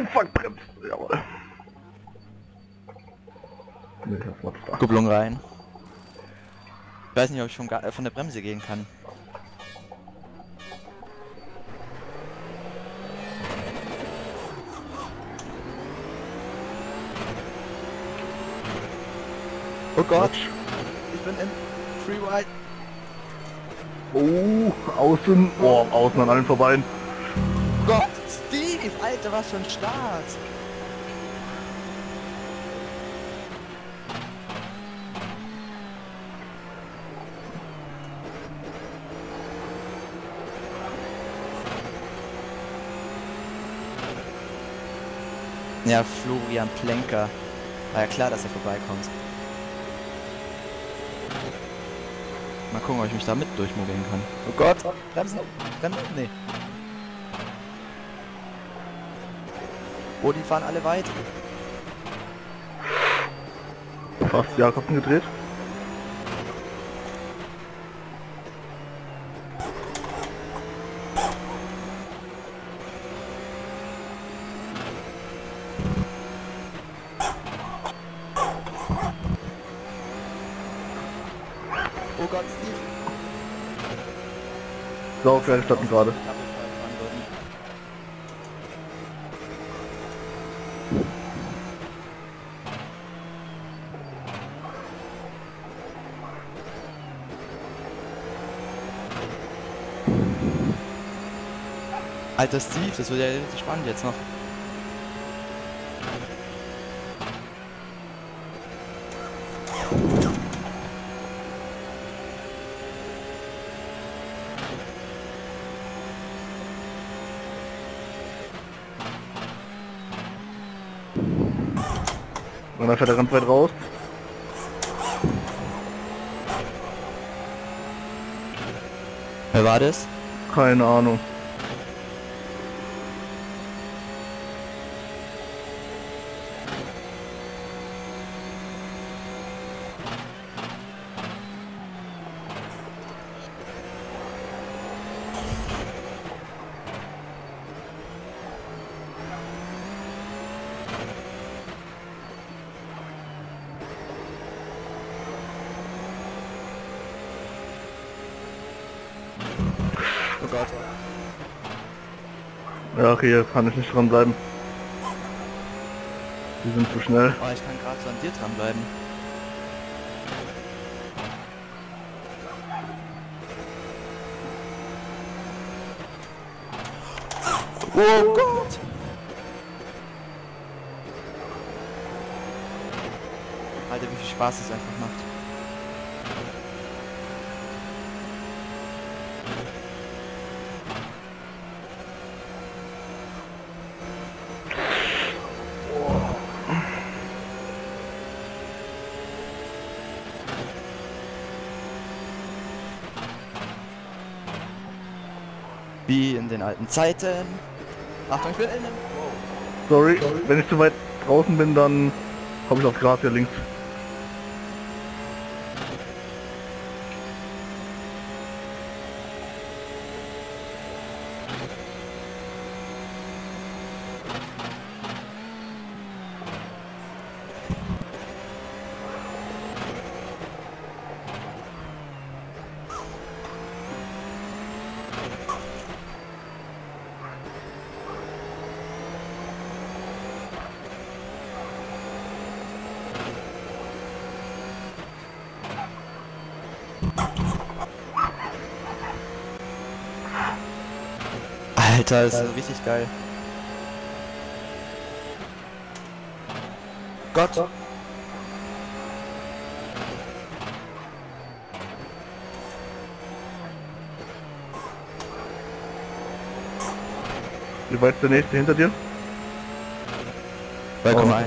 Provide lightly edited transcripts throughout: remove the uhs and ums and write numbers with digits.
fuck, bremst. Jawohl. Nee, das war's da. Kupplung rein. Ich weiß nicht, ob ich von der Bremse gehen kann. Oh Gott! Ich bin in Freeride. Oh, außen. Oh, außen an allen vorbei. Gott! Steve! Alter, was für ein Start! Ja, Florian Plenker. War ja klar, dass er vorbeikommt. Mal gucken, ob ich mich da mit durchmogeln kann. Oh Gott! Bremsen! Bremsen! Nee. Oh, die fahren alle weit. Fast Jakobsen gedreht. Oh Gott, Steve! Saugeil starten gerade. Alter Steve, das wird ja richtig spannend jetzt noch. Und dann fährt er ganz weit raus. Wer war das? Keine Ahnung. Oh Gott. Ja, okay, jetzt kann ich nicht dran bleiben. Die sind zu schnell. Oh, ich kann gerade so an dir dranbleiben. Oh Gott! Alter, wie viel Spaß das einfach macht. Wie in den alten Zeiten. Achtung, ich bin innen. Wow. Sorry, wenn ich zu weit draußen bin, dann komme ich aufs Gras hier links. Alter, ist das richtig geil. Gott! Wie weit ist der nächste hinter dir? 2,1.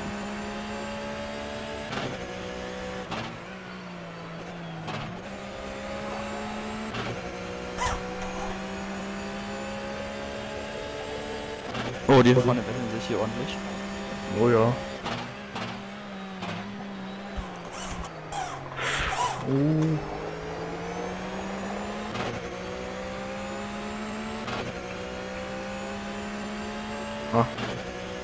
Oh, die vorne betteln sich hier ordentlich. Oh ja. Ah.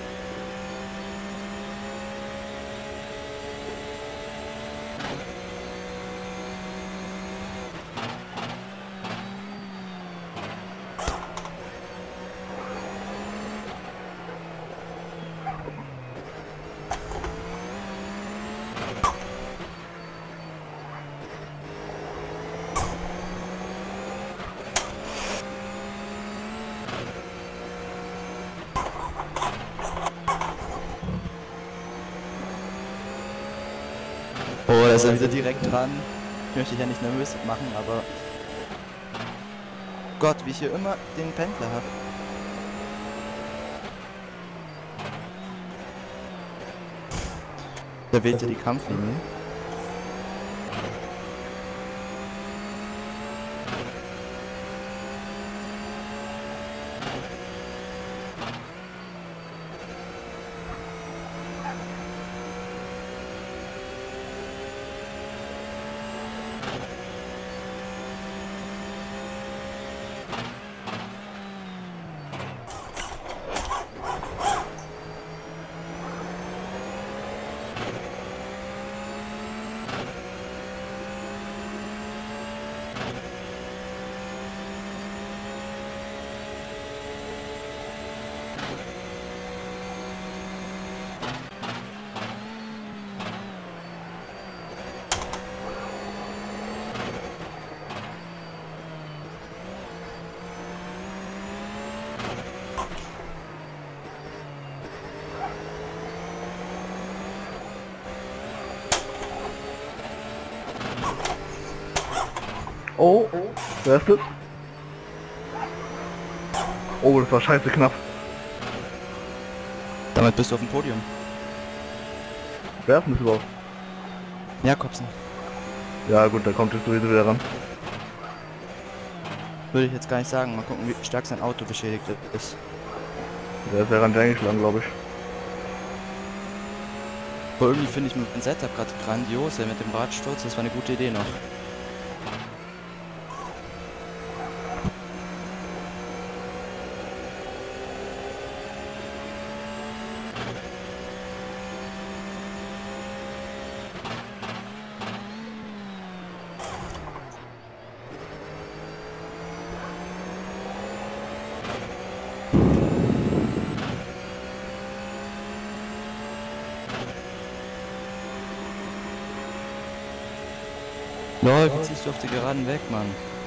ist er wieder direkt dran. Ich möchte dich ja nicht nervös machen, aber... Gott, wie ich hier immer den Pendler habe. Da wählt er die Kampflinie. Oh, wer ist das? Oh, das war scheiße knapp. Damit bist du auf dem Podium. Wer ist denn das überhaupt? Jakobsen. Ja gut, da kommt jetzt sowieso wieder ran. Würde ich jetzt gar nicht sagen. Mal gucken, wie stark sein Auto beschädigt ist. Der ist ja ran eingeschlagen, glaube ich. Aber irgendwie finde ich mein Setup gerade grandios, ey, mit dem Radsturz. Das war eine gute Idee noch. Lol, wie ziehst du auf die Geraden weg, Mann?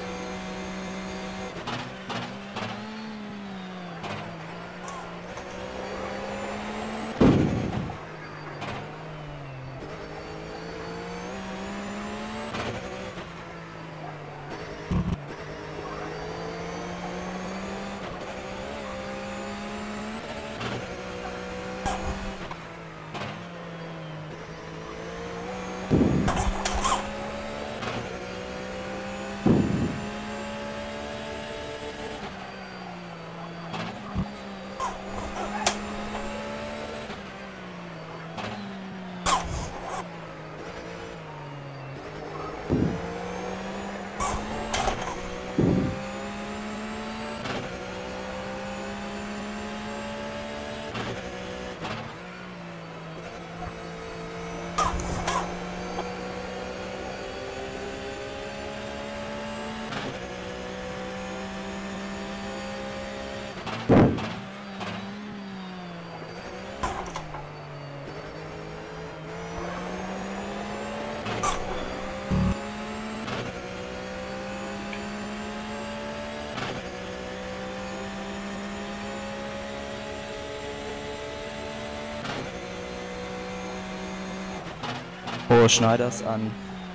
Oh, Schneiders an.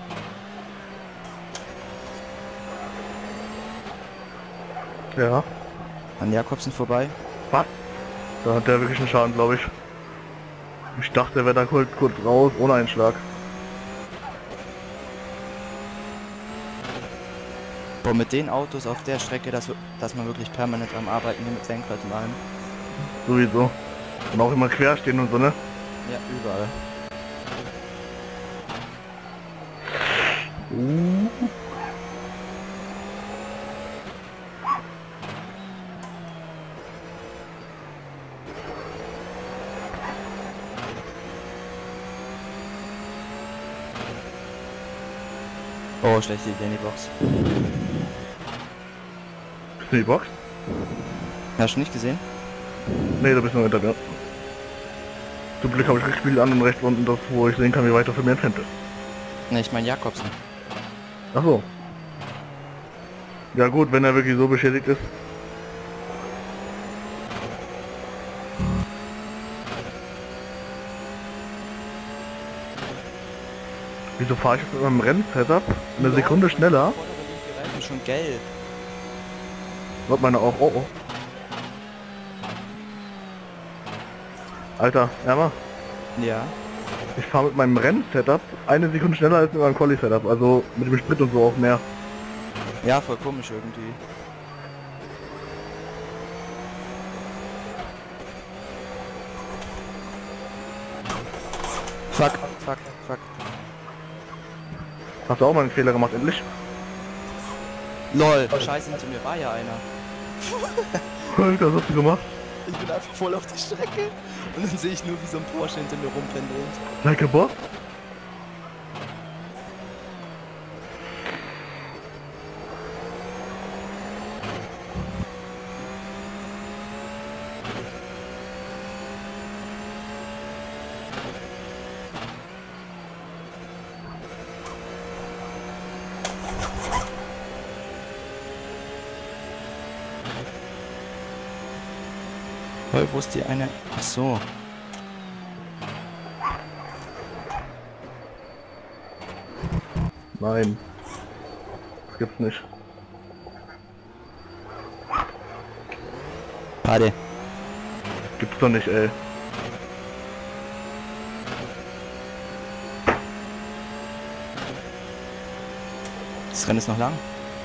Ja. An Jakobsen vorbei. Was? Da hat der wirklich einen Schaden, glaube ich. Ich dachte, der wäre da kurz raus, ohne einen Schlag. Boah, mit den Autos auf der Strecke, dass man wirklich permanent am Arbeiten hier mit Lenkrad und allem. Sowieso. Und auch immer quer stehen und so, ne? Ja, überall. Oh, schlechte Idee in die Box. Bist du in die Box? Hast du nicht gesehen? Nee, da bist du noch hinter mir. Zum Glück habe ich gespielt an und rechts unten das, wo ich sehen kann, wie weit das von mir entfernt ist. Ne, ich meine Jakobsen. Ach so. Ja gut, wenn er wirklich so beschädigt ist. Wieso fahre ich jetzt mit meinem Rennsetup eine Ja, Sekunde schneller? vordere linke Reifen schon gelb. Wird meine auch. Oh, oh. Alter, Emma, Ja. ich fahre mit meinem Rennsetup eine Sekunde schneller als mit meinem Quali-Setup. Also mit dem Sprit und so auch mehr. Ja, voll komisch irgendwie. Fuck, fuck, fuck. Hast du auch mal einen Fehler gemacht, endlich? LOL, scheiße, hinter mir war ja einer. Alter, was hast du gemacht? Ich bin einfach voll auf die Strecke und dann sehe ich nur, wie so ein Porsche hinter mir rumpendelt. Like a boss? Lol, wo ist die eine? Ach so. Nein. Das gibt's nicht. Warte. Gibt's doch nicht, ey. Das Rennen ist noch lang.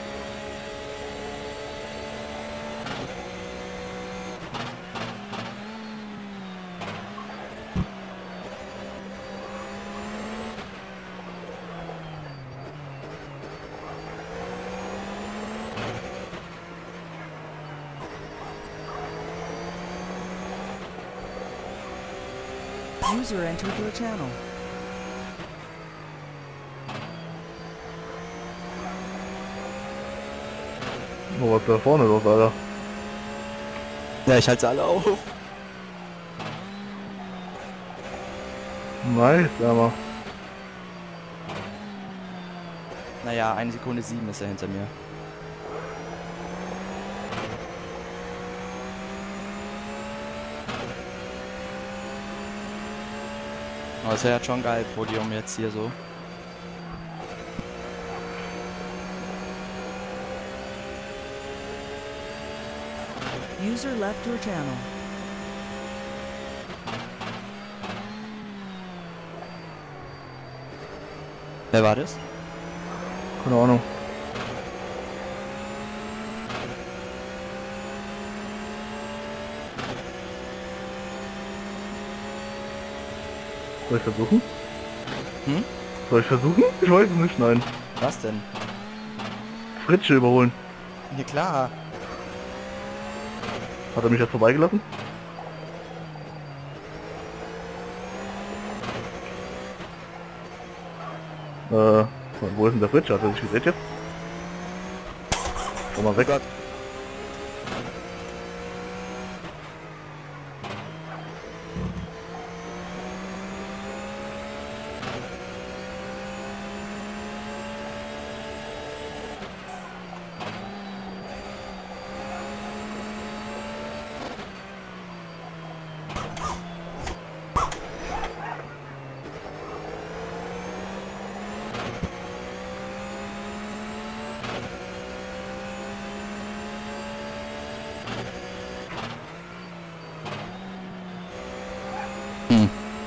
User entered your channel. Oh, was ist da vorne los, Alter? Ja, ich halte sie alle auf. Nice, aber. Naja, 1 Sekunde 7 ist er hinter mir. Aber es wäre ja schon geil, Podium jetzt hier so. User left your channel. Wer war das? Keine Ahnung. Soll ich versuchen? Hm? Soll ich versuchen? Ich weiß es nicht, nein. Was denn? Fritsche überholen. Ja klar. Hat er mich jetzt vorbeigelassen? Wo ist denn der Fritsche? Hat er sich gedreht jetzt? Komm mal weg. Gott. Hm.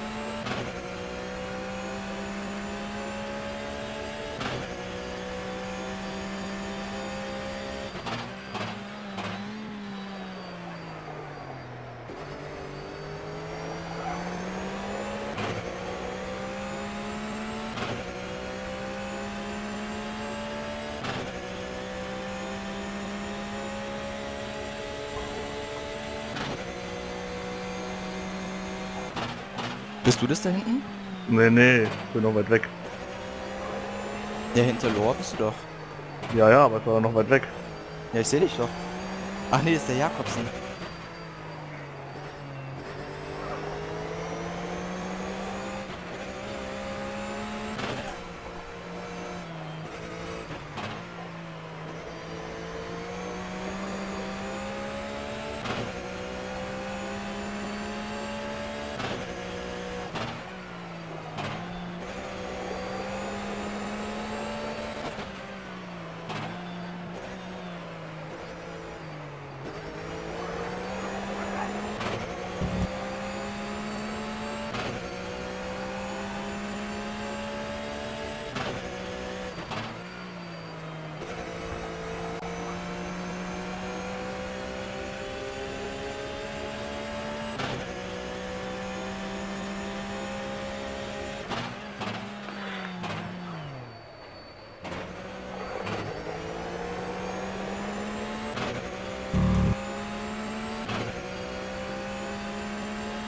Bist du das da hinten? Nee, nee, ich bin noch weit weg. Ja, hinter Lor bist du doch. Ja, ja, aber es war noch weit weg. Ja, ich sehe dich doch. Ach nee, das ist der Jakobsen.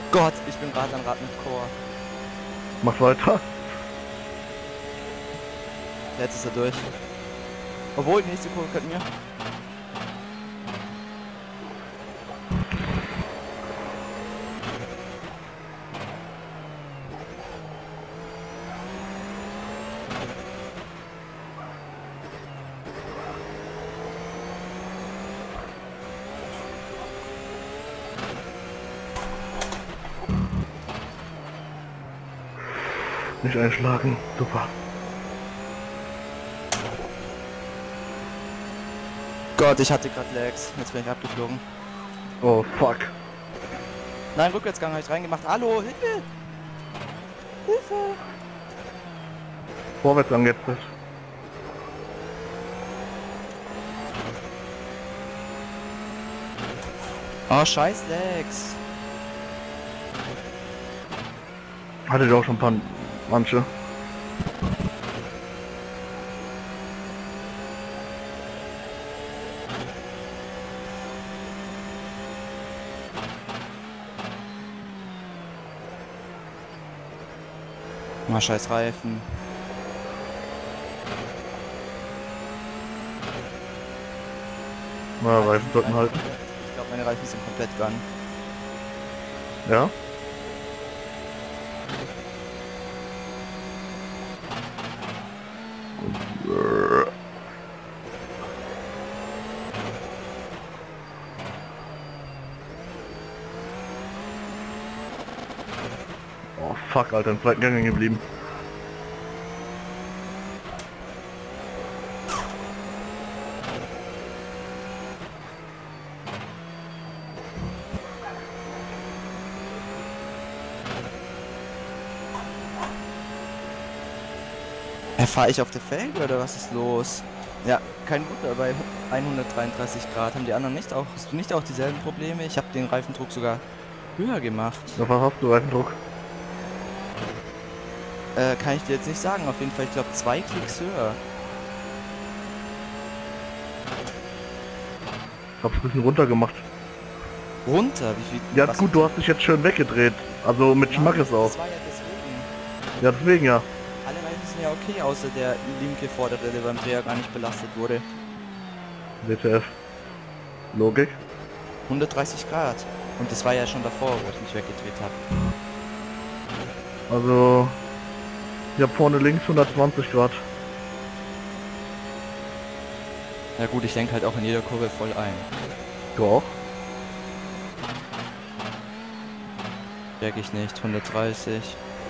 Gott, ich bin Rad an Rad mit Core. Mach weiter. Jetzt ist er durch. Obwohl, die nächste Kurve könnten wir. Nicht einschlagen. Super. Gott, ich hatte gerade Lags. Jetzt bin ich abgeflogen. Oh, fuck. Nein, Rückwärtsgang habe ich reingemacht. Hallo, Hilfe! Hilfe! Vorwärtsgang jetzt. Oh, scheiß Lags. Hatte ich auch schon ein paar manche. Oh, scheiß Reifen. Na, Reifen sollten halten. Ich glaube, meine Reifen sind komplett gone. Ja? Oh fuck, Alter, im zweiten Gang hängen geblieben. Fahre ich auf der Felge oder was ist los? Ja, kein Wunder, bei 133 Grad haben die anderen nicht auch. Hast du nicht auch dieselben Probleme? Ich habe den Reifendruck sogar höher gemacht. Na, was hast du, Reifendruck? Kann ich dir jetzt nicht sagen. Auf jeden Fall, ich glaube 2 Klicks höher. Ich hab's ein bisschen runter gemacht. Runter? Wie viel? Ja, was- gut, du hast dich jetzt schön weggedreht. Also mit Schmackes auch. Das war ja deswegen. Ja, deswegen ja. Alle Reifen sind ja okay, außer der linke vordere, der beim Dreher gar nicht belastet wurde. WTF. Logik. 130 Grad. Und das war ja schon davor, wo ich mich weggedreht habe. Also, ich hab vorne links 120 Grad. Ja gut, ich denke halt auch in jeder Kurve voll ein. Du auch? Merke ich nicht. 130.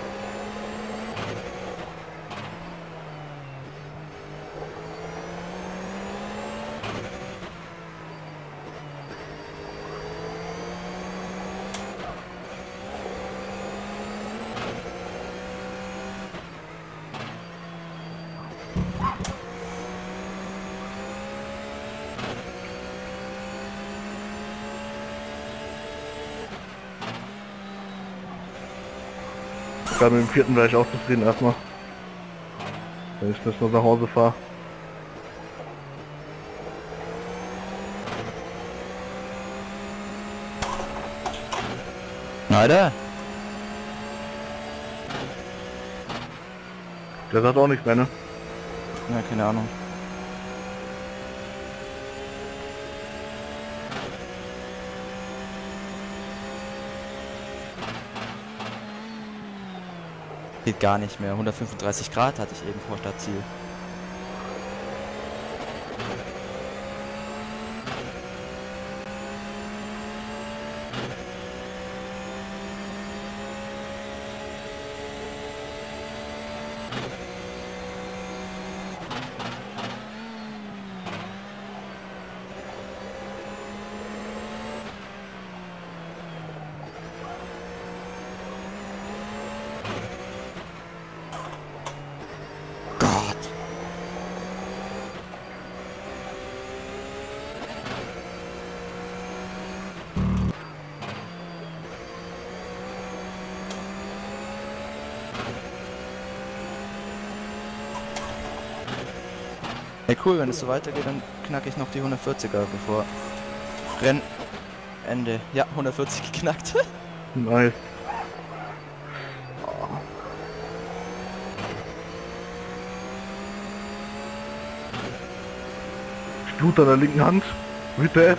Gerade mit dem vierten wäre ich auch zufrieden erstmal. Wenn ich das nur nach Hause fahre. Alter! Der sagt auch nichts mehr, ne? Ja, keine Ahnung. Geht gar nicht mehr. 135 Grad hatte ich eben vor Stadtziel. Gott! Ey cool, wenn es so weitergeht, dann knacke ich noch die 140er bevor Rennende. Ja, 140 geknackt. Nice. Ich blute an der linken Hand. Bitte.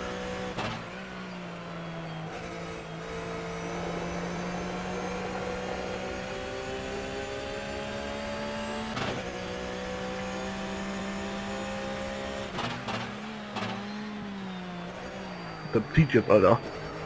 Das zieht jetzt, Alter.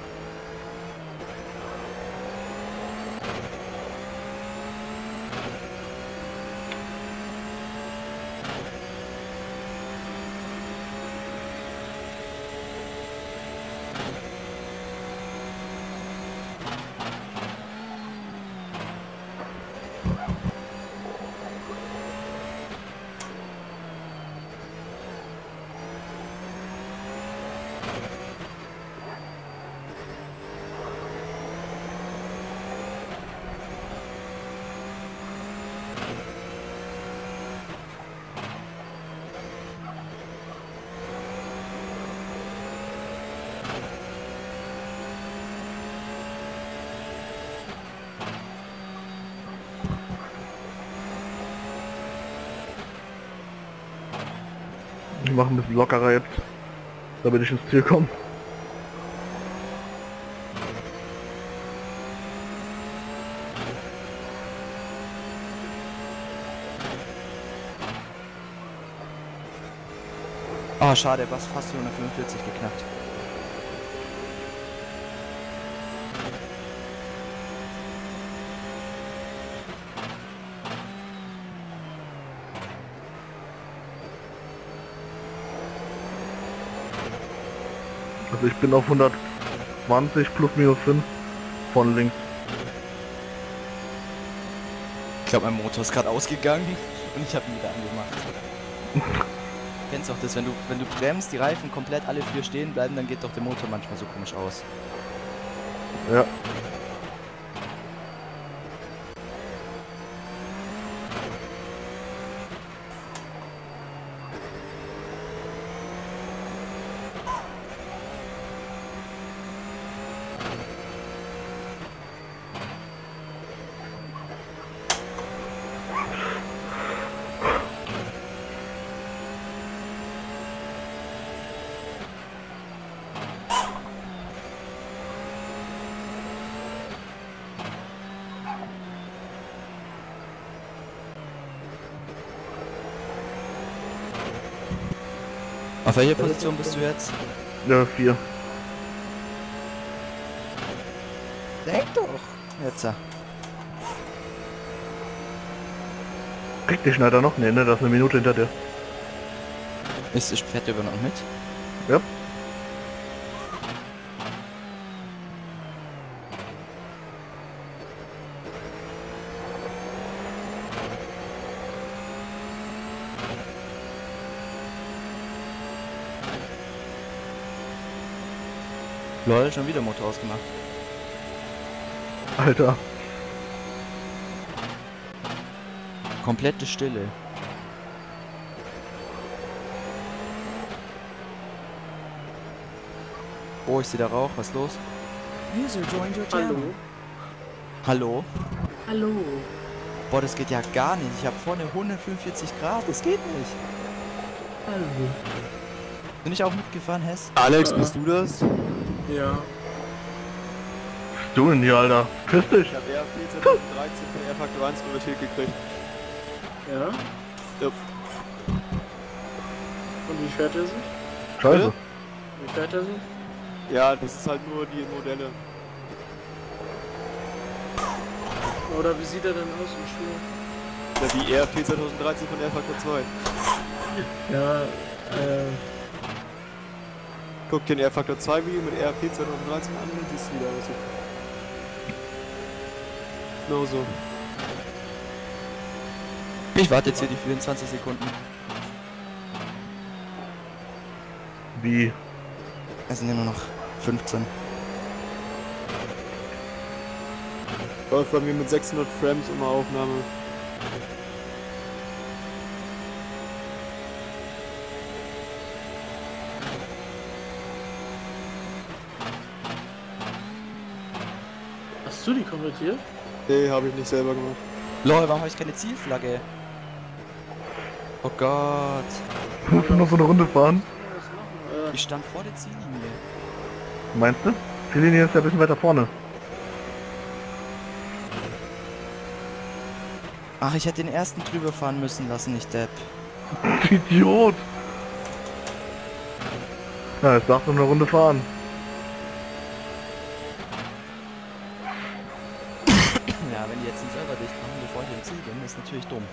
Ich mache ein bisschen lockerer jetzt, damit ich ins Ziel komme. Oh, schade, was fast 145 geknackt. Also ich bin auf 120 plus minus 5 von links. Ich glaube, mein Motor ist gerade ausgegangen und ich habe ihn wieder angemacht. Kennst auch das, wenn du bremst, die Reifen komplett alle vier stehen bleiben, dann geht doch der Motor manchmal so komisch aus. Ja. Auf welcher Position bist du jetzt? Ja, 4. Denk doch! Jetzt. Kriegt die Schneider noch? Ne, das ist eine Minute hinter dir. Fährt der über noch mit? Ja. Lol, schon wieder Motor ausgemacht. Alter. Komplette Stille. Oh, ich sehe da Rauch. Was ist los? User joined your channel. Hallo? Hallo. Boah, das geht ja gar nicht. Ich habe vorne 145 Grad. Das geht nicht. Hallo. Bin ich auch mitgefahren, Hess? Alex, bist du das? Ja. Was bist du denn hier, Alter? Küss dich. Ich habe RF 2013 von R-Faktor 1 Priorität gekriegt. Ja? Ja. Und wie fährt er sich? Scheiße. Wie fährt er sich? Ja, das ist halt nur die Modelle. Oder wie sieht er denn aus im Schuh? Ja, wie RF 2013 von R-Faktor 2. Ja, Guck dir ein R-Faktor 2 Video mit RF 2013 an und siehst wieder was. Genau so. Ich warte jetzt hier die 24 Sekunden. Wie? Es sind ja nur noch 15. Läuft bei mir mit 600 Frames immer Aufnahme. Hast du die konvertiert? Nee, habe ich nicht selber gemacht. Lol, warum habe ich keine Zielflagge? Oh Gott. Musst du noch so eine Runde fahren? Was machen? Ich stand vor der Ziellinie. Meinst du? Die Linie ist ja ein bisschen weiter vorne. Ach, ich hätte den ersten drüber fahren müssen lassen, nicht Depp. Idiot! Na, jetzt darfst du eine Runde fahren. Ja, wenn die jetzt den Server dicht machen, bevor ich im Ziel bin, ist natürlich dumm.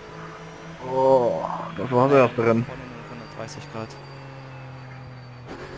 Oh, das war das erste Rennen. Vorne nur 130 Grad.